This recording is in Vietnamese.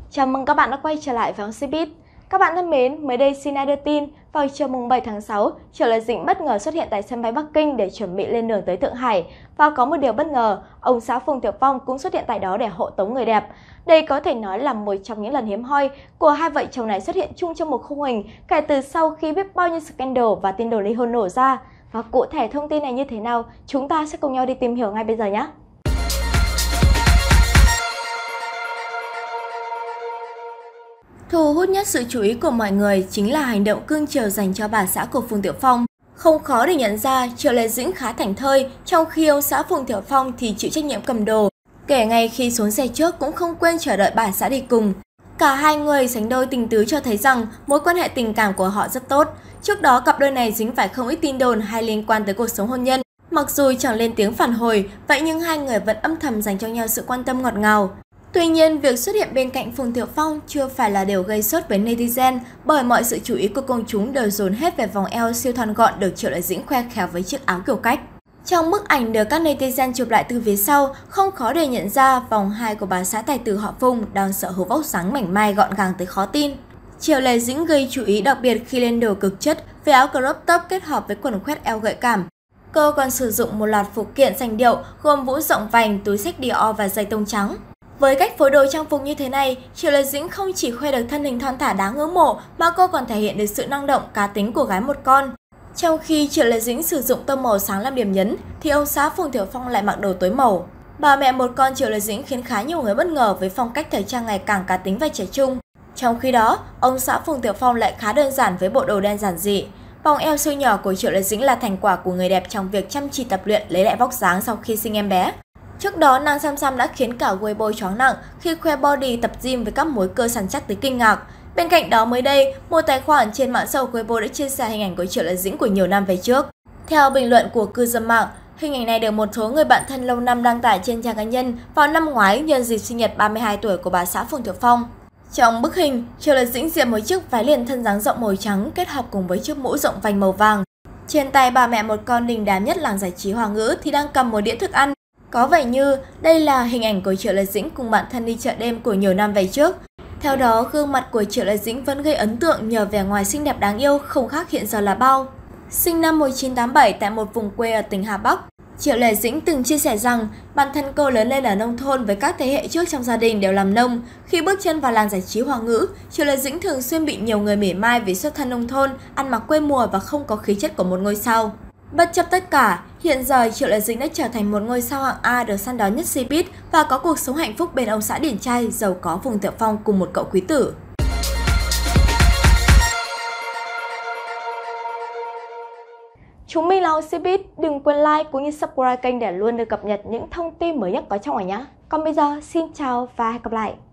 Chào mừng các bạn đã quay trở lại với Showbiz. Các bạn thân mến, mới đây Sina đưa tin vào chiều mùng 7 tháng 6, Triệu Lệ Dĩnh bất ngờ xuất hiện tại sân bay Bắc Kinh để chuẩn bị lên đường tới Thượng Hải. Và có một điều bất ngờ, ông xã Phùng Tiểu Phong cũng xuất hiện tại đó để hộ tống người đẹp. Đây có thể nói là một trong những lần hiếm hoi của hai vợ chồng này xuất hiện chung trong một khung hình kể từ sau khi biết bao nhiêu scandal và tin đồn ly hôn nổ ra. Và cụ thể thông tin này như thế nào, chúng ta sẽ cùng nhau đi tìm hiểu ngay bây giờ nhé! Thu hút nhất sự chú ý của mọi người chính là hành động cưng chiều dành cho bà xã của Phùng Tiểu Phong. Không khó để nhận ra Triệu Lệ Dĩnh khá thảnh thơi, trong khi ông xã Phùng Tiểu Phong thì chịu trách nhiệm cầm đồ. Kể ngay khi xuống xe trước cũng không quên chờ đợi bà xã đi cùng. Cả hai người sánh đôi tình tứ cho thấy rằng mối quan hệ tình cảm của họ rất tốt. Trước đó cặp đôi này dính phải không ít tin đồn hay liên quan tới cuộc sống hôn nhân. Mặc dù chẳng lên tiếng phản hồi, vậy nhưng hai người vẫn âm thầm dành cho nhau sự quan tâm ngọt ngào. Tuy nhiên, việc xuất hiện bên cạnh Phùng Tiểu Phong chưa phải là điều gây sốt với netizen, bởi mọi sự chú ý của công chúng đều dồn hết về vòng eo siêu thon gọn được Triệu Lệ Dĩnh khoe khéo với chiếc áo kiểu cách. Trong bức ảnh được các netizen chụp lại từ phía sau, không khó để nhận ra vòng hai của bà xã tài tử họ Phùng đang sở hữu vóc dáng mảnh mai gọn gàng tới khó tin. Triệu Lệ Dĩnh gây chú ý đặc biệt khi lên đồ cực chất với áo crop top kết hợp với quần khoét eo gợi cảm. Cô còn sử dụng một loạt phụ kiện sành điệu gồm mũ rộng vành, túi xách Dior và giày tông trắng. Với cách phối đồ trang phục như thế này, Triệu Lệ Dĩnh không chỉ khoe được thân hình thon thả đáng ngưỡng mộ mà cô còn thể hiện được sự năng động, cá tính của gái một con. Trong khi Triệu Lệ Dĩnh sử dụng tông màu sáng làm điểm nhấn, thì ông xã Phùng Tiểu Phong lại mặc đồ tối màu. Bà mẹ một con Triệu Lệ Dĩnh khiến khá nhiều người bất ngờ với phong cách thời trang ngày càng cá tính và trẻ trung. Trong khi đó, ông xã Phùng Tiểu Phong lại khá đơn giản với bộ đồ đen giản dị. Vòng eo siêu nhỏ của Triệu Lệ Dĩnh là thành quả của người đẹp trong việc chăm chỉ tập luyện lấy lại vóc dáng sau khi sinh em bé. Trước đó, nàng Sam Sam đã khiến cả Weibo choáng nặng khi khoe body tập gym với các múi cơ săn chắc tới kinh ngạc. Bên cạnh đó, mới đây, một tài khoản trên mạng xã hội Weibo đã chia sẻ hình ảnh của Triệu Lệ Dĩnh của nhiều năm về trước. Theo bình luận của cư dân mạng, hình ảnh này được một số người bạn thân lâu năm đăng tải trên trang cá nhân vào năm ngoái nhân dịp sinh nhật 32 tuổi của bà xã Phùng Tiểu Phong. Trong bức hình, Triệu Lệ Dĩnh diện một chiếc váy liền thân dáng rộng màu trắng kết hợp cùng với chiếc mũ rộng vành màu vàng. Trên tay bà mẹ một con đình đám nhất làng giải trí Hoa ngữ thì đang cầm một đĩa thức ăn. Có vẻ như đây là hình ảnh của Triệu Lệ Dĩnh cùng bạn thân đi chợ đêm của nhiều năm về trước. Theo đó, gương mặt của Triệu Lệ Dĩnh vẫn gây ấn tượng nhờ vẻ ngoài xinh đẹp đáng yêu không khác hiện giờ là bao. Sinh năm 1987 tại một vùng quê ở tỉnh Hà Bắc, Triệu Lệ Dĩnh từng chia sẻ rằng bản thân cô lớn lên ở nông thôn với các thế hệ trước trong gia đình đều làm nông. Khi bước chân vào làng giải trí Hoa ngữ, Triệu Lệ Dĩnh thường xuyên bị nhiều người mỉa mai vì xuất thân nông thôn, ăn mặc quê mùa và không có khí chất của một ngôi sao. Bất chấp tất cả, hiện giờ Triệu Lệ Dĩnh đã trở thành một ngôi sao hạng A được săn đón nhất Showbiz và có cuộc sống hạnh phúc bên ông xã điển trai giàu có Phùng Tiểu Phong cùng một cậu quý tử. Chúng mình là Showbiz, đừng quên like cũng như subscribe kênh để luôn được cập nhật những thông tin mới nhất có trong ảnh nhé. Còn bây giờ, xin chào và hẹn gặp lại!